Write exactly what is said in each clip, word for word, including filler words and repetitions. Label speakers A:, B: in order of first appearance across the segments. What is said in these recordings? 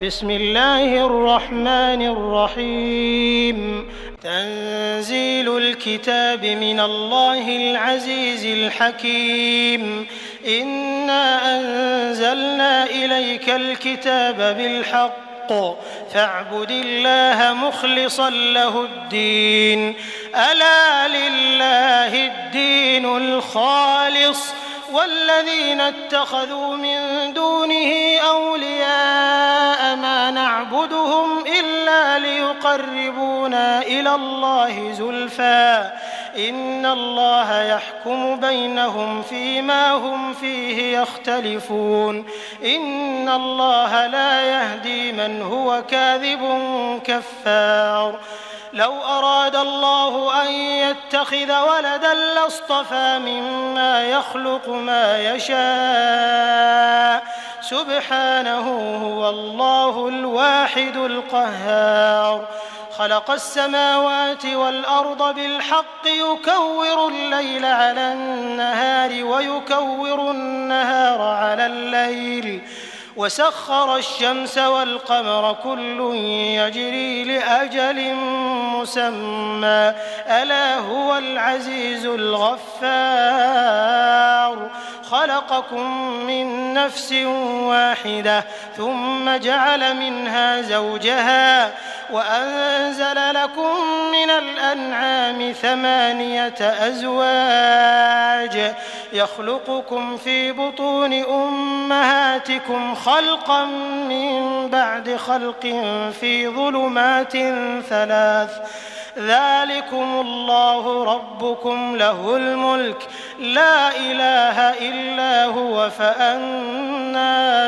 A: بسم الله الرحمن الرحيم تنزيل الكتاب من الله العزيز الحكيم إنا أنزلنا إليك الكتاب بالحق فاعبد الله مخلصا له الدين ألا لله الدين الخالص والذين اتخذوا من دونه أولياء ما نعبدهم إلا ليقربونا إلى الله زلفى إن الله يحكم بينهم فيما هم فيه يختلفون إن الله لا يهدي من هو كاذب كفار لو أراد الله أن يتخذ ولدا لاصطفى مما يخلق ما يشاء سبحانه هو الله الواحد القهار خلق السماوات والأرض بالحق يكور الليل على النهار ويكور النهار على الليل وسخر الشمس والقمر كل يجري لأجل مسمى ألا هو العزيز الغفار خلقكم من نفس واحدة ثم جعل منها زوجها وأنزل لكم من الأنعام ثمانية أزواج يخلقكم في بطون أمهاتكم خلقا من بعد خلق في ظلمات ثلاث ذلكم الله ربكم له الملك لا إله إلا هو فأنى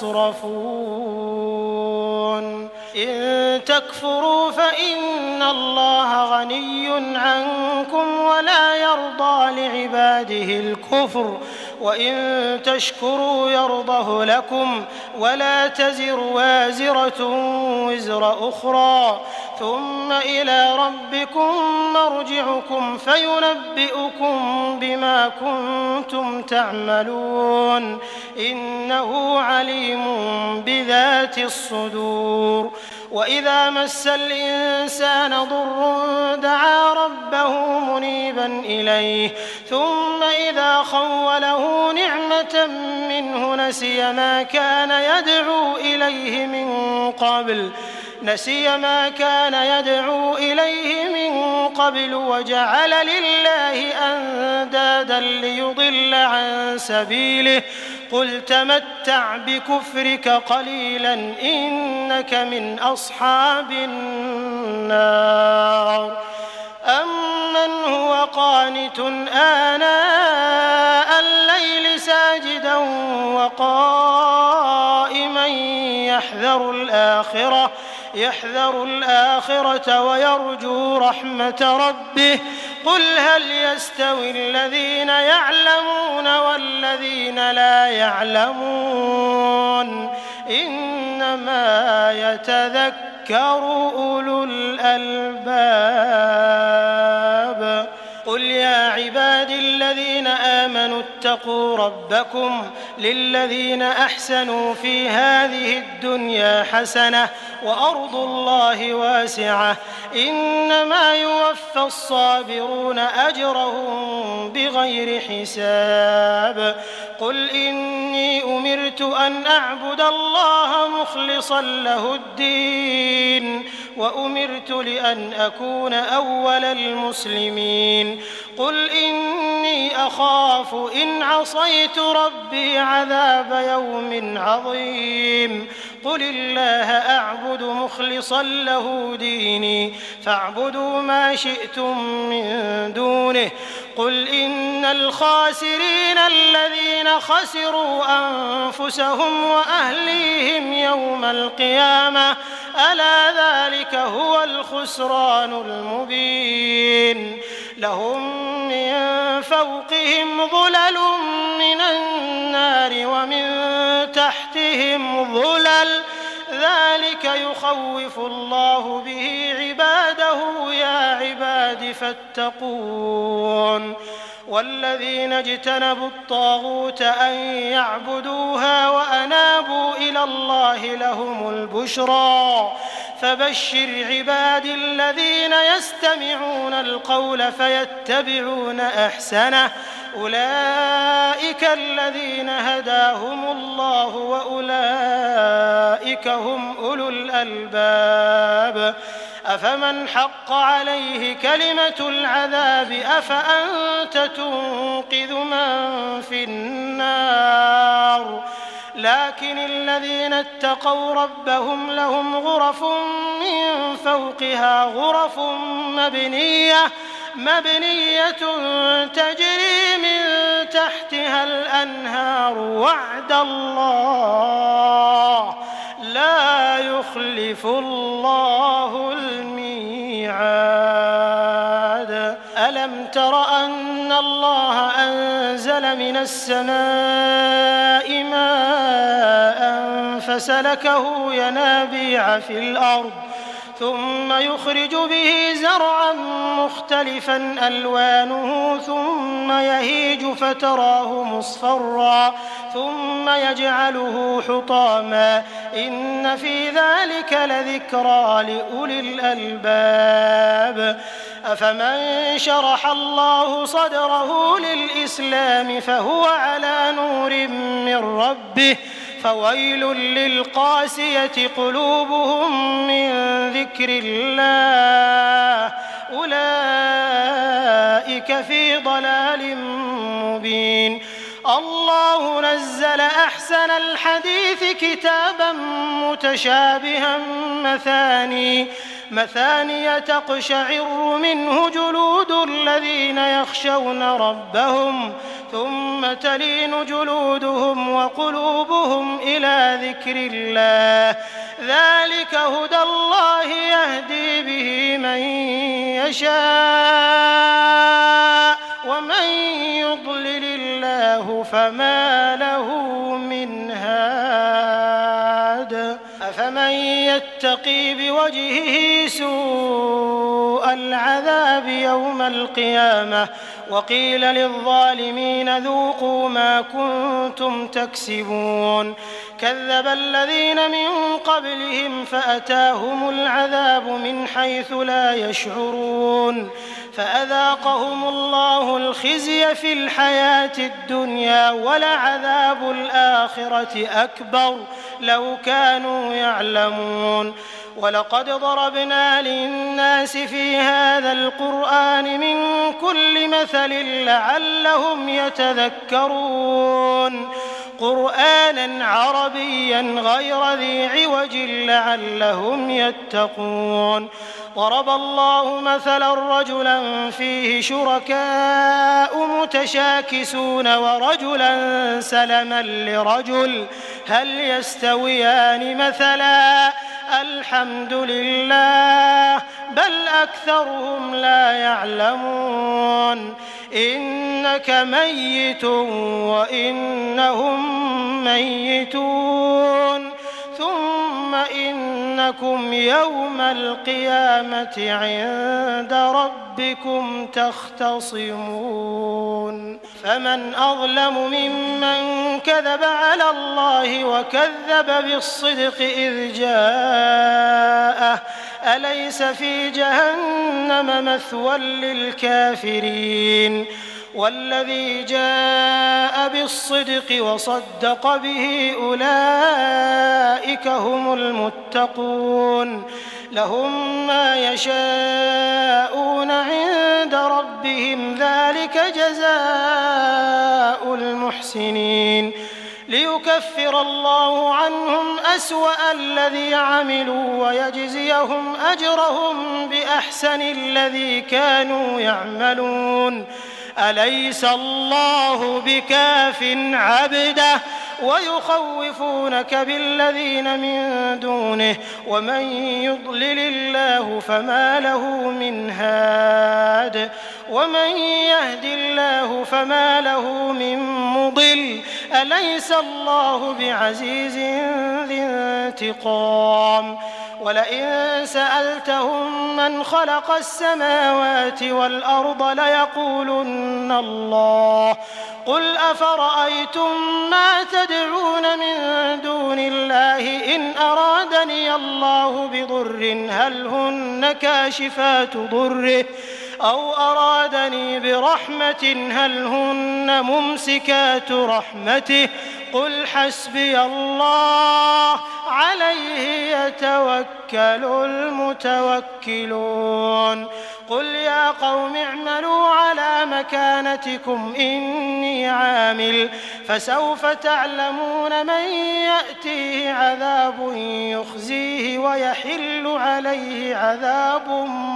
A: تصرفون إن تكفروا فإن الله غني عنكم ولا يرضى لعباده الكفر وإن تشكروا يرضه لكم ولا تزر وازرة وزر أخرى ثم إلى ربكم مرجعكم فينبئكم بما كنتم تعملون إنه عليم بذات الصدور وإذا مس الإنسان ضر دعا ربه منيبا إليه ثم إذا خوله نعمة منه نسي ما كان يدعو إليه من قبل نسي ما كان يدعو إليه من قبل وجعل لله أندادا ليضل عن سبيله قل تمتع بكفرك قليلا إنك من أصحاب النار أمن هو قانت آناء الليل ساجدا وقائما يحذر الآخرة يحذر الآخرة ويرجو رحمة ربه قل هل يستوي الذين يعلمون والذين لا يعلمون إنما يتذكر أولو الألباب قل يا عبادي الذين آمنوا اتقوا ربكم للذين أحسنوا في هذه الدنيا حسنة وأرض الله واسعة إنما يوفى الصابرون أجرهم بغير حساب قل إني أمرت أن أعبد الله مخلصا له الدين وأمرت لأن أكون أول المسلمين قل إني أخاف إن عصيت ربي عذاب يوم عظيم قل الله أعبد مخلصا له ديني فاعبدوا ما شئتم من دونه قل إن الخاسرين الذين خسروا أنفسهم وأهليهم يوم القيامة ألا ذلك هو الخسران المبين لهم من فوقهم ظلل من النار ومن تحتهم ظلل ذلك يخوف الله به عباده يا عباد فاتقون والذين اجتنبوا الطاغوت أن يعبدوها وأنابوا إلى الله لهم البشرى فبشر عبادي الذين يستمعون القول فيتبعون أحسنه أولئك الذين هداهم الله وأولئك هم أولو الألباب أفمن حق عليه كلمة العذاب أفأنت تنقذ من في النار لكن الذين اتقوا ربهم لهم غرف من فوقها غرف مبنية مبنية تجري من تحتها الأنهار وعد الله لا يخلف الله الميعاد ألم تر أن الله أنزل من السماء ماء فسلكه ينابيع في الأرض ثم يخرج به زرعا مختلفا ألوانه ثم يهيج فتراه مصفرا ثم يجعله حطاما إن في ذلك لذكرى لأولي الألباب أفمن شرح الله صدره للإسلام فهو على نور من ربه فويل للقاسية قلوبهم من ذكر الله أولئك في ضلال مبين الله نزل أحسن الحديث كتابا متشابها مثاني مثانية تقشعر منه جلود الذين يخشون ربهم ثم تلين جلودهم وقلوبهم إلى ذكر الله ذلك هدى الله يهدي به من يشاء ومن يضلل الله فما له من هاد أفمن يتقي بوجهه سوء العذاب يوم القيامة وقيل للظالمين ذوقوا ما كنتم تكسبون كذب الذين من قبلهم فأتاهم العذاب من حيث لا يشعرون فأذاقهم الله الخزي في الحياة الدنيا ولعذاب الآخرة أكبر لو كانوا يعلمون ولقد ضربنا للناس في هذا القرآن من كل مثل لعلهم يتذكرون قرآنا عربيا غير ذي عوج لعلهم يتقون ضرب الله مثلا رجلا فيه شركاء متشاكسون ورجلا سلما لرجل هل يستويان مثلا الحمد لله بل أكثرهم لا يعلمون إنك ميت وإنهم ميتون ثم إنكم يوم القيامة عند ربكم تختصمون فمن أظلم ممن كذب على الله وكذب بالصدق إذ جاءه أليس في جهنم مثوى للكافرين والذي جاء بالصدق وصدق به أولئك هم المتقون لهم ما يشاءون عند ربهم ذلك جزاء المحسنين ليكفر الله عنهم أسوأ الذي عملوا ويجزيهم أجرهم بأحسن الذي كانوا يعملون أليس الله بكاف عبده ويخوفونك بالذين من دونه ومن يضلل الله فما له من هاد ومن يهد الله فما له من مضل أليس الله بعزيز ذي انتقام ولئن سألتهم من خلق السماوات والأرض ليقولن الله قل أفرأيتم ما تدعون من دون الله إن أرادني الله بضر هل هن كاشفات ضره أو أرادني برحمة هل هن ممسكات رحمته قل حسبي الله عليه يتوكل المتوكلون قل يا قوم اعملوا على مكانتكم إني عامل فسوف تعلمون من يأتيه عذاب يخزيه ويحل عليه عذاب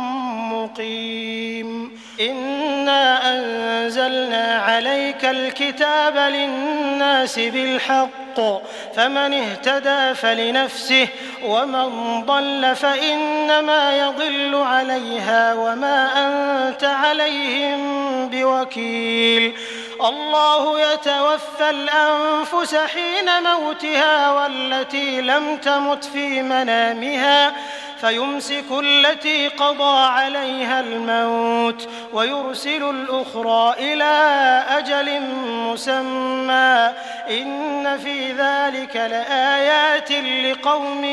A: مقيم إنا أنزلنا عليك الكتاب للناس بالحق فمن اهتدى فلنفسه ومن ضل فإنما يضل عليها وما أنت عليهم بوكيل الله يتوفى الأنفس حين موتها والتي لم تمت في منامها فيمسك التي قضى عليها الموت ويرسل الأخرى إلى أجل مسمى إن في ذلك لآيات لقوم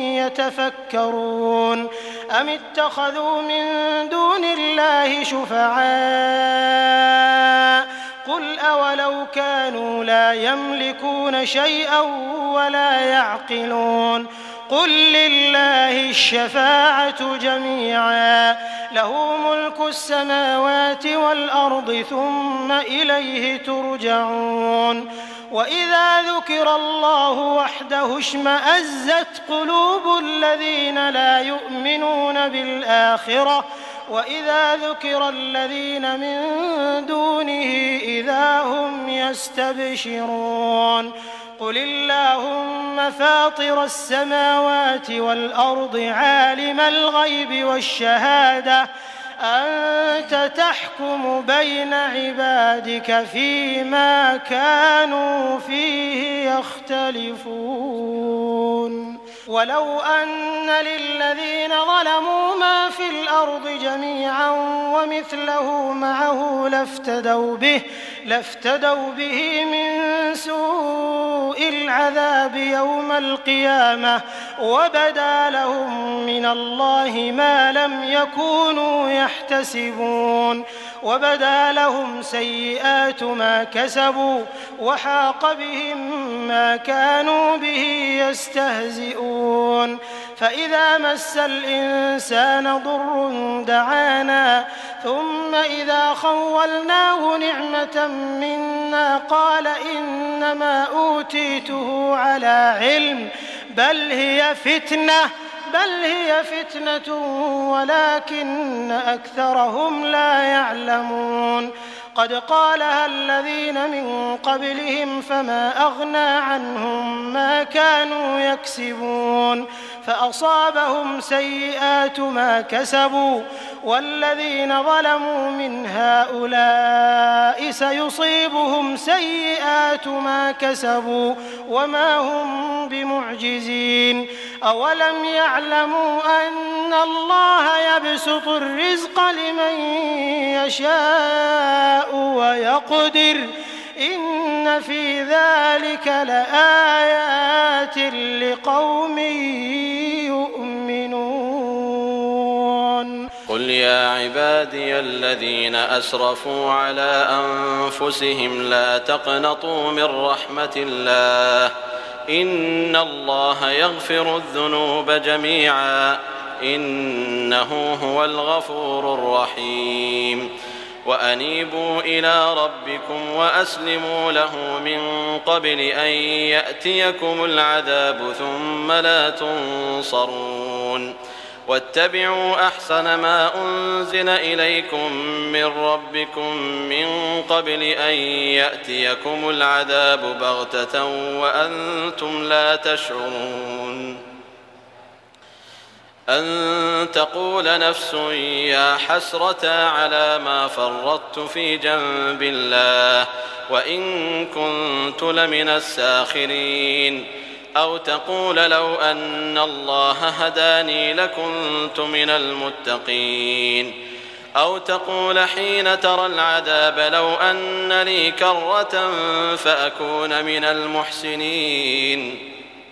A: يتفكرون أم اتخذوا من دون الله شفعاء قل أولو كانوا لا يملكون شيئا ولا يعقلون قل لله الشفاعة جميعا له ملك السماوات والأرض ثم إليه ترجعون وإذا ذكر الله وحده اشمأزت قلوب الذين لا يؤمنون بالآخرة وإذا ذكر الذين من دونه إذا هم يستبشرون قل اللهم فاطر السماوات والأرض عالم الغيب والشهادة أنت تحكم بين عبادك فيما كانوا فيه يختلفون ولو أن للذين ظلموا ما في الأرض جميعا ومثله معه لافتدوا به لافتدوا به من سوء العذاب يوم القيامة وبدا لهم من الله ما لم يكونوا يحتسبون وبدا لهم سيئات ما كسبوا وحاق بهم ما كانوا به يستهزئون فإذا مس الإنسان ضر دعانا ثم إذا خولناه نعمة منا قال إنما أوتيته على علم بل هي فتنة بل هي فتنة ولكن أكثرهم لا يعلمون قد قالها الذين من قبلهم فما أغنى عنهم ما كانوا يكسبون فأصابهم سيئات ما كسبوا والذين ظلموا من هؤلاء سيصيبهم سيئات ما كسبوا وما هم بمعجزين أولم يعلموا أن الله يبسط الرزق لمن يشاء ويقدر إن في ذلك لآيات لقوم يؤمنون
B: قل يا عبادي الذين أسرفوا على أنفسهم لا تقنطوا من رحمة الله إن الله يغفر الذنوب جميعا إنه هو الغفور الرحيم وأنيبوا إلى ربكم وأسلموا له من قبل أن يأتيكم العذاب ثم لا تنصرون واتبعوا أحسن ما أنزل إليكم من ربكم من قبل أن يأتيكم العذاب بغتة وأنتم لا تشعرون أن تقول نفس يا حسرة على ما فرطت في جنب الله وإن كنت لمن الساخرين أو تقول لو أن الله هداني لكنت من المتقين أو تقول حين ترى العذاب لو أن لي كرة فأكون من المحسنين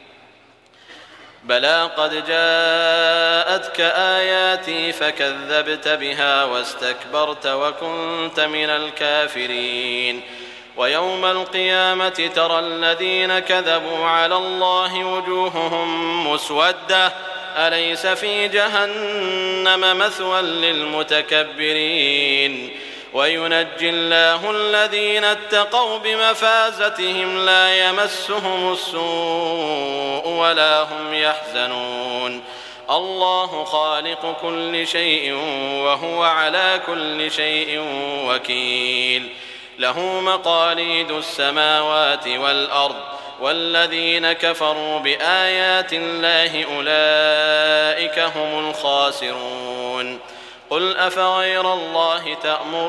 B: بلى قد جاءتك آياتي فكذبت بها واستكبرت وكنت من الكافرين ويوم القيامة ترى الذين كذبوا على الله وجوههم مسودة أليس في جهنم مثوى للمتكبرين وينجي الله الذين اتقوا بمفازتهم لا يمسهم السوء ولا هم يحزنون الله خالق كل شيء وهو على كل شيء وكيل له مقاليد السماوات والأرض والذين كفروا بآيات الله أولئك هم الخاسرون قل أفغير الله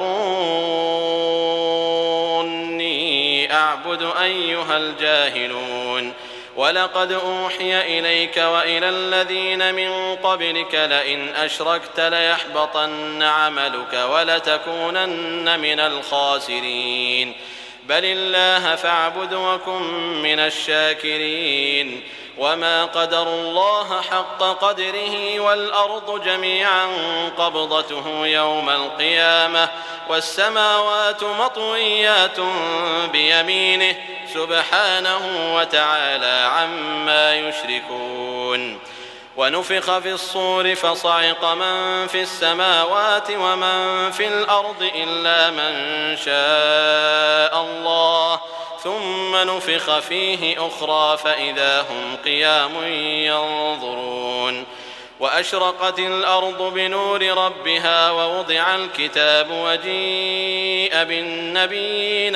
B: تأمروني أعبد أيها الجاهلون ولقد أوحي إليك وإلى الذين من قبلك لئن أشركت ليحبطن عملك ولتكونن من الخاسرين بل الله فاعبد وكن من الشاكرين وما قدروا الله حق قدره والأرض جميعا قبضته يوم القيامة والسماوات مطويات بيمينه سبحانه وتعالى عما يشركون ونفخ في الصور فصعق من في السماوات ومن في الأرض إلا من شاء الله ثم نفخ فيه أخرى فإذا هم قيام ينظرون وأشرقت الأرض بنور ربها ووضع الكتاب وجيء بالنبيين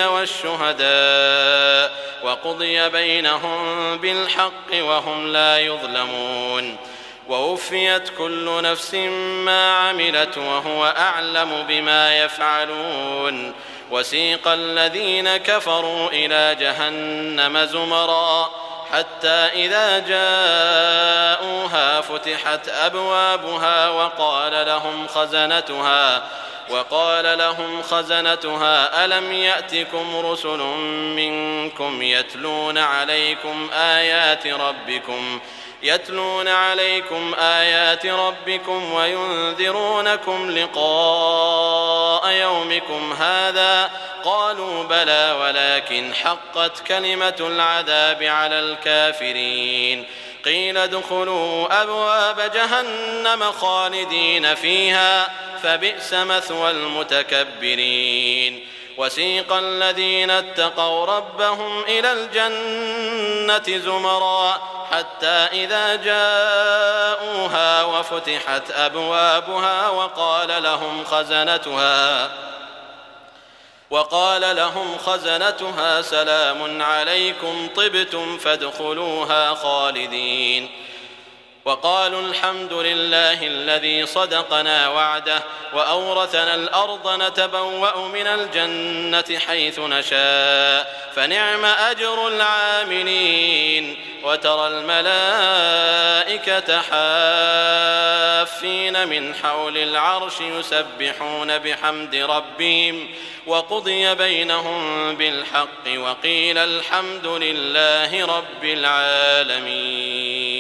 B: والشهداء وقضي بينهم بالحق وهم لا يظلمون ووفيت كل نفس ما عملت وهو أعلم بما يفعلون وسيق الذين كفروا إلى جهنم زمرا حتى إذا جاءوها فتحت أبوابها وقال لهم خزنتها وقال لهم خزنتها ألم يأتكم رسل منكم يتلون عليكم آيات ربكم يتلون عليكم آيات ربكم وينذرونكم لقاء يومكم هذا قالوا بلى ولكن حقت كلمة العذاب على الكافرين قيل ادخلوا أبواب جهنم خالدين فيها فبئس مثوى المتكبرين وسيق الذين اتقوا ربهم إلى الجنة زمرا حتى إذا جاءوها وفتحت أبوابها وقال لهم خزنتها وقال لهم خزنتها سلام عليكم طبتم فادخلوها خالدين وقالوا الحمد لله الذي صدقنا وعده وأورثنا الأرض نتبوأ من الجنة حيث نشاء فنعم أجر العاملين وترى الملائكة حافين من حول العرش يسبحون بحمد ربهم وقضي بينهم بالحق وقيل الحمد لله رب العالمين.